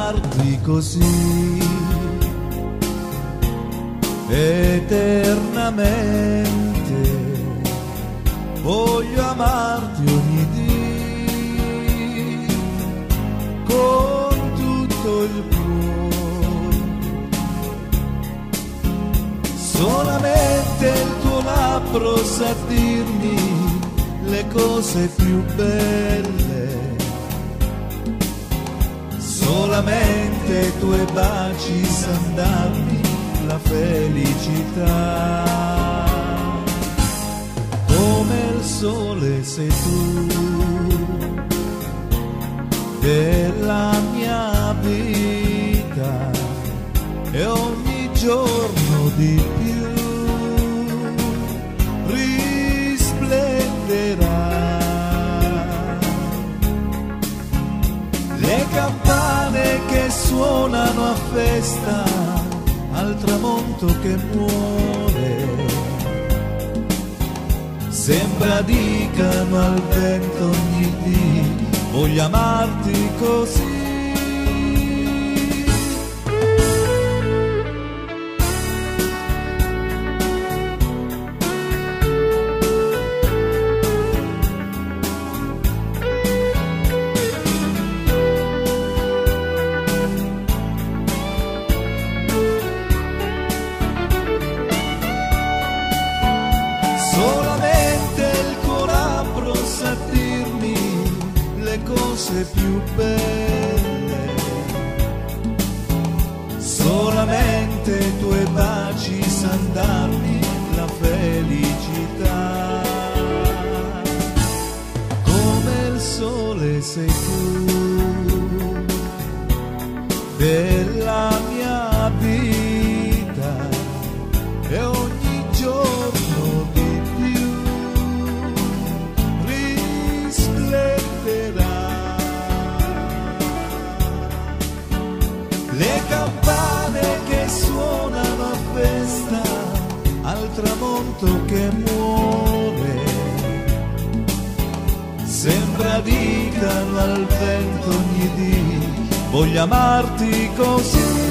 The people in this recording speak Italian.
amarti così eternamente, voglio amarti ogni dì con tutto il cuore. Solamente il tuo labbro sa dirmi le cose più belle, solamente i tuoi baci san darmi la felicità. Come il sole sei tu della mia vita, e ogni giorno di più risplenderà. Le campane che suonano a festa al tramonto che muore, sembra dicano al vento ogni dì, voglio amarti così. Solamente il tuo labbro sa dirmi le cose più belle, solamente i tuoi baci san darmi la felicità. Come il sole sei tu della mia vita, e ogni giorno di più risplenderà. Le campane che suonano a festa al tramonto che muore, sembra dicano al vento ogni dì, voglio amarti così.